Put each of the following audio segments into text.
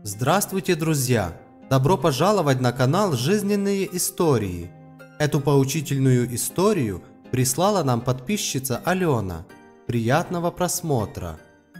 Здравствуйте, друзья! Добро пожаловать на канал «Жизненные истории». Эту поучительную историю прислала нам подписчица Алена. Приятного просмотра!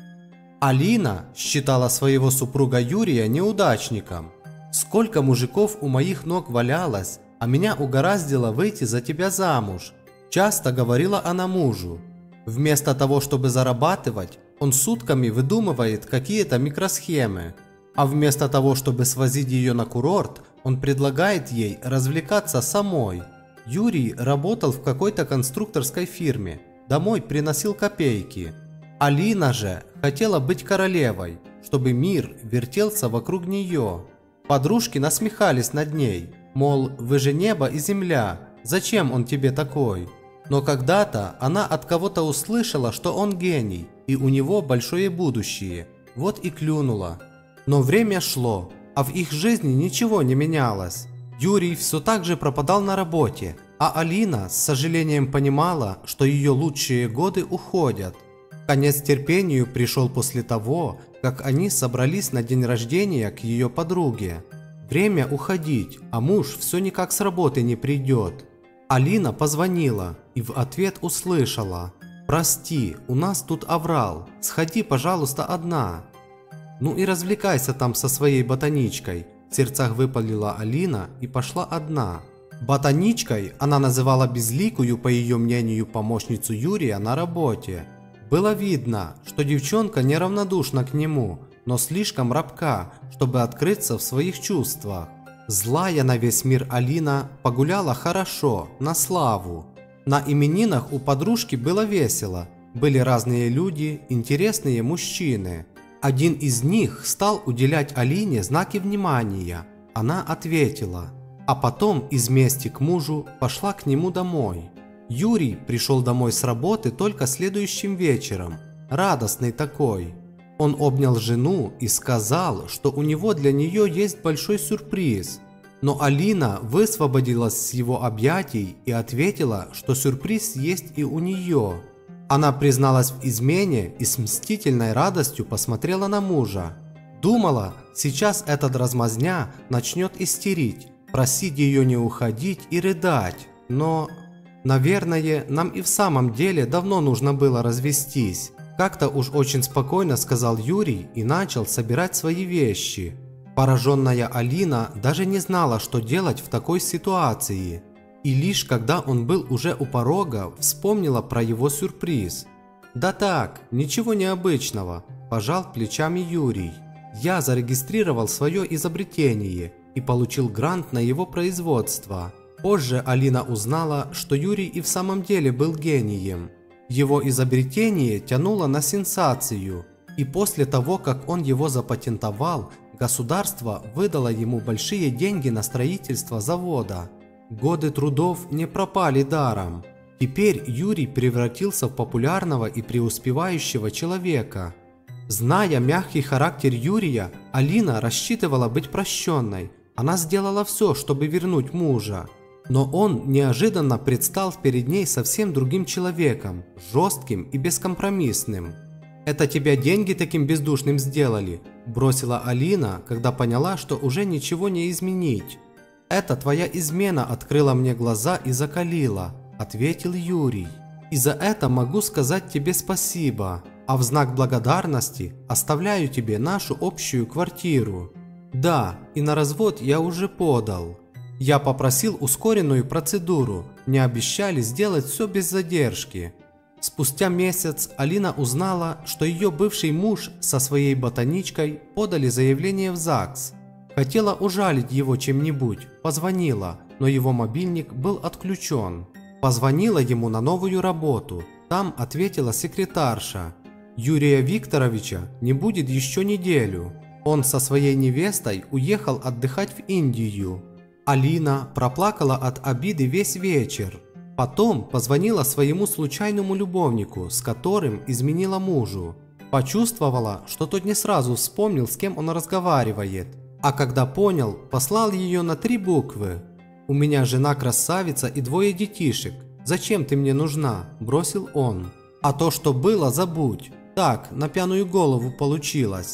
Алина считала своего супруга Юрия неудачником. «Сколько мужиков у моих ног валялось, а меня угораздило выйти за тебя замуж», часто говорила она мужу. Вместо того, чтобы зарабатывать, он сутками выдумывает какие-то микросхемы. А вместо того, чтобы свозить ее на курорт, он предлагает ей развлекаться самой. Юрий работал в какой-то конструкторской фирме, домой приносил копейки. Алина же хотела быть королевой, чтобы мир вертелся вокруг нее. Подружки насмехались над ней, мол, вы же небо и земля, зачем он тебе такой? Но когда-то она от кого-то услышала, что он гений и у него большое будущее, вот и клюнула. Но время шло, а в их жизни ничего не менялось. Юрий все так же пропадал на работе, а Алина с сожалением понимала, что ее лучшие годы уходят. Конец терпению пришел после того, как они собрались на день рождения к ее подруге. Время уходить, а муж все никак с работы не придет. Алина позвонила и в ответ услышала: «Прости, у нас тут аврал, сходи, пожалуйста, одна». «Ну и развлекайся там со своей ботаничкой», – в сердцах выпалила Алина и пошла одна. Ботаничкой она называла безликую, по ее мнению, помощницу Юрия на работе. Было видно, что девчонка неравнодушна к нему, но слишком рабка, чтобы открыться в своих чувствах. Злая на весь мир Алина погуляла хорошо, на славу. На именинах у подружки было весело, были разные люди, интересные мужчины. Один из них стал уделять Алине знаки внимания. Она ответила, а потом из мести к мужу пошла к нему домой. Юрий пришел домой с работы только следующим вечером, радостный такой. Он обнял жену и сказал, что у него для нее есть большой сюрприз. Но Алина высвободилась с его объятий и ответила, что сюрприз есть и у нее. Она призналась в измене и с мстительной радостью посмотрела на мужа. Думала, сейчас этот размазня начнет истерить, просить ее не уходить и рыдать. Но, наверное, нам и в самом деле давно нужно было развестись. Как-то уж очень спокойно сказал Юрий и начал собирать свои вещи. Пораженная Алина даже не знала, что делать в такой ситуации. И лишь когда он был уже у порога, вспомнила про его сюрприз. «Да так, ничего необычного», – пожал плечами Юрий. «Я зарегистрировал свое изобретение и получил грант на его производство». Позже Алина узнала, что Юрий и в самом деле был гением. Его изобретение тянуло на сенсацию, и после того, как он его запатентовал, государство выдало ему большие деньги на строительство завода. Годы трудов не пропали даром. Теперь Юрий превратился в популярного и преуспевающего человека. Зная мягкий характер Юрия, Алина рассчитывала быть прощенной. Она сделала все, чтобы вернуть мужа. Но он неожиданно предстал перед ней совсем другим человеком, жестким и бескомпромиссным. «Это тебя деньги таким бездушным сделали?» – бросила Алина, когда поняла, что уже ничего не изменить. «Это твоя измена открыла мне глаза и закалила», – ответил Юрий. «И за это могу сказать тебе спасибо, а в знак благодарности оставляю тебе нашу общую квартиру. Да, и на развод я уже подал. Я попросил ускоренную процедуру, мне обещали сделать все без задержки». Спустя месяц Алина узнала, что ее бывший муж со своей ботаничкой подали заявление в ЗАГС. Хотела ужалить его чем-нибудь, позвонила, но его мобильник был отключен. Позвонила ему на новую работу, там ответила секретарша. Юрия Викторовича не будет еще неделю. Он со своей невестой уехал отдыхать в Индию. Алина проплакала от обиды весь вечер. Потом позвонила своему случайному любовнику, с которым изменила мужу. Почувствовала, что тот не сразу вспомнил, с кем он разговаривает. А когда понял, послал ее на 3 буквы. «У меня жена красавица и 2 детишек. Зачем ты мне нужна?» – бросил он. «А то, что было, забудь. Так, на пьяную голову получилось».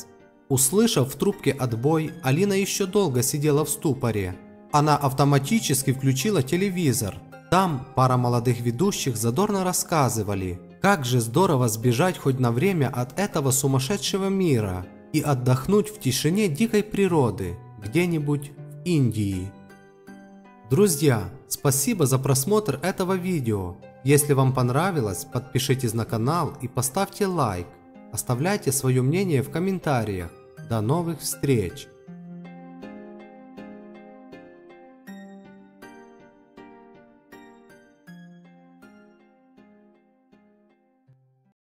Услышав в трубке отбой, Алина еще долго сидела в ступоре. Она автоматически включила телевизор. Там пара молодых ведущих задорно рассказывали, как же здорово сбежать хоть на время от этого сумасшедшего мира и отдохнуть в тишине дикой природы где-нибудь в Индии. Друзья, спасибо за просмотр этого видео. Если вам понравилось, подпишитесь на канал и поставьте лайк. Оставляйте свое мнение в комментариях. До новых встреч!